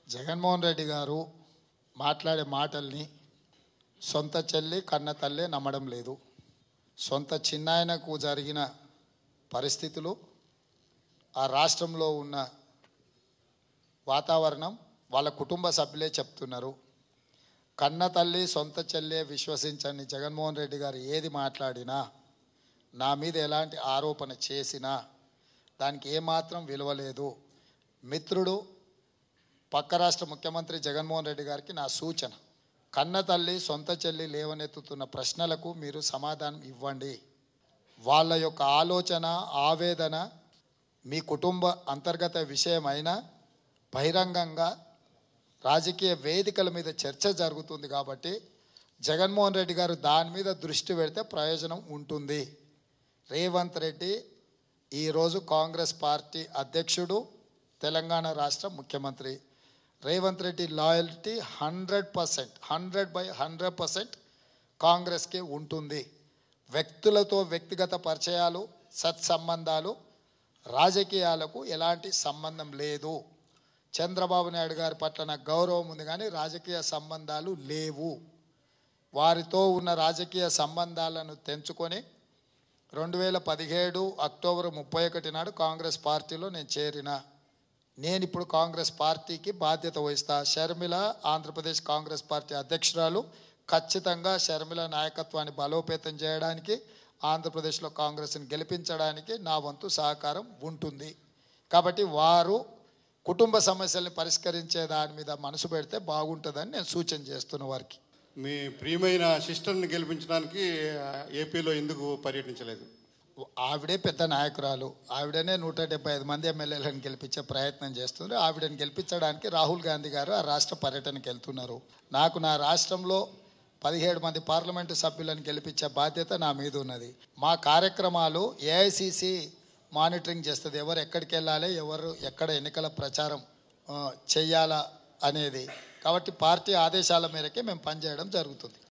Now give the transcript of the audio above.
జగన్మోహన్ రెడ్డి గారు మాట్లాడే మాటల్ని సొంత చెల్లి కన్న తల్లే నమ్మడం లేదు. సొంత చిన్నాయనకు జరిగిన పరిస్థితులు, ఆ రాష్ట్రంలో ఉన్న వాతావరణం వాళ్ళ కుటుంబ సభ్యులే చెప్తున్నారు. కన్న తల్లి సొంత చెల్లె విశ్వసించని జగన్మోహన్ రెడ్డి గారు ఏది మాట్లాడినా, నా మీద ఎలాంటి ఆరోపణ చేసినా దానికి ఏమాత్రం విలువ లేదు. మిత్రుడు పక్క రాష్ట్ర ముఖ్యమంత్రి జగన్మోహన్ రెడ్డి గారికి నా సూచన, కన్న తల్లి సొంత చెల్లి లేవనెత్తుతున్న ప్రశ్నలకు మీరు సమాధానం ఇవ్వండి. వాళ్ళ యొక్క ఆలోచన, ఆవేదన మీ కుటుంబ అంతర్గత విషయమైన బహిరంగంగా రాజకీయ వేదికల మీద చర్చ జరుగుతుంది కాబట్టి జగన్మోహన్ రెడ్డి గారు దాని మీద దృష్టి పెడితే ప్రయోజనం ఉంటుంది. రేవంత్ రెడ్డి ఈరోజు కాంగ్రెస్ పార్టీ అధ్యక్షుడు, తెలంగాణ రాష్ట్ర ముఖ్యమంత్రి. రేవంత్ రెడ్డి లాయల్టీ 100% కాంగ్రెస్కి ఉంటుంది. వ్యక్తులతో వ్యక్తిగత పరిచయాలు, సత్సంబంధాలు, రాజకీయాలకు ఎలాంటి సంబంధం లేదు. చంద్రబాబు నాయుడు గారి పట్ల నాకు గౌరవం ఉంది కానీ రాజకీయ సంబంధాలు లేవు. వారితో ఉన్న రాజకీయ సంబంధాలను తెంచుకొని 2017 అక్టోబర్ 31 నాడు కాంగ్రెస్ పార్టీలో నేను చేరిన. నేను ఇప్పుడు కాంగ్రెస్ పార్టీకి బాధ్యత వహిస్తా. షర్మిల ఆంధ్రప్రదేశ్ కాంగ్రెస్ పార్టీ అధ్యక్షురాలు. ఖచ్చితంగా షర్మిల నాయకత్వాన్ని బలోపేతం చేయడానికి, ఆంధ్రప్రదేశ్లో కాంగ్రెస్ని గెలిపించడానికి నా వంతు సహకారం ఉంటుంది. కాబట్టి వారు కుటుంబ సమస్యల్ని పరిష్కరించే దాని మీద మనసు పెడితే బాగుంటుందని నేను సూచన చేస్తున్న వారికి. మీ ప్రియమైన సిస్టర్ని గెలిపించడానికి ఏపీలో ఎందుకు పర్యటించలేదు? ఆవిడే పెద్ద నాయకురాలు. ఆవిడనే 175 మంది ఎమ్మెల్యేలను గెలిపించే ప్రయత్నం చేస్తున్నారు. ఆవిడని గెలిపించడానికి రాహుల్ గాంధీ గారు ఆ రాష్ట్ర పర్యటనకు వెళ్తున్నారు. నాకు నా రాష్ట్రంలో 17 మంది పార్లమెంటు సభ్యులను గెలిపించే బాధ్యత నా మీద ఉన్నది. మా కార్యక్రమాలు ఏఐసిసి మానిటరింగ్ చేస్తుంది. ఎవరు ఎక్కడికి వెళ్ళాలి, ఎవరు ఎక్కడ ఎన్నికల ప్రచారం చెయ్యాలా అనేది. కాబట్టి పార్టీ ఆదేశాల మేరకే మేము పనిచేయడం జరుగుతుంది.